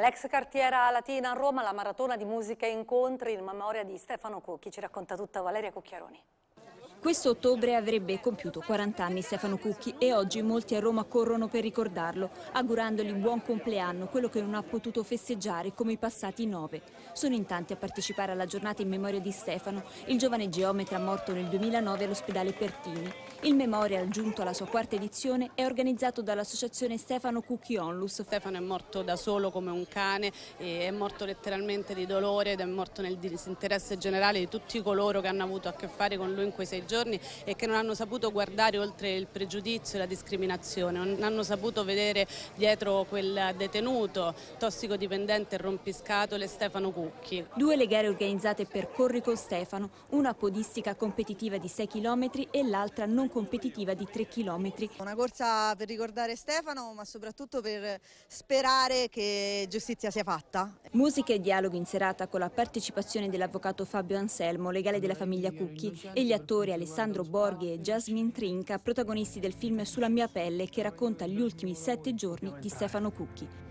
Dall'ex cartiera latina a Roma, la maratona di musica e incontri in memoria di Stefano Cucchi. Ci racconta tutta Valeria Cucchiaroni. Questo ottobre avrebbe compiuto 40 anni Stefano Cucchi e oggi molti a Roma corrono per ricordarlo, augurandogli buon compleanno, quello che non ha potuto festeggiare come i passati 9. Sono in tanti a partecipare alla giornata in memoria di Stefano, il giovane geometra morto nel 2009 all'ospedale Pertini. Il memorial, giunto alla sua quarta edizione, è organizzato dall'associazione Stefano Cucchi Onlus. Stefano è morto da solo come un cane, è morto letteralmente di dolore ed è morto nel disinteresse generale di tutti coloro che hanno avuto a che fare con lui in quei 6 giorni e che non hanno saputo guardare oltre il pregiudizio e la discriminazione, non hanno saputo vedere dietro quel detenuto tossicodipendente e rompiscatole Stefano Cucchi. 2 le gare organizzate per Corri con Stefano, una podistica competitiva di 6 km e l'altra non competitiva di 3 km. Una corsa per ricordare Stefano, ma soprattutto per sperare che giustizia sia fatta. Musica e dialoghi in serata con la partecipazione dell'avvocato Fabio Anselmo, legale della famiglia Cucchi, e gli attori Alessandro Borghi e Jasmine Trinca, protagonisti del film Sulla mia pelle, che racconta gli ultimi 7 giorni di Stefano Cucchi.